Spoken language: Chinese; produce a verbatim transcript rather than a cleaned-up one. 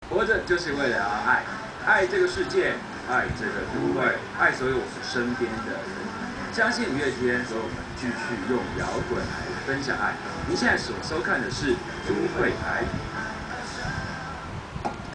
活着就是为了要爱，爱这个世界，爱这个都会，爱所有我们身边的人。相信五月天，所以我们继续用摇滚来分享爱。您现在所收看的是都会台。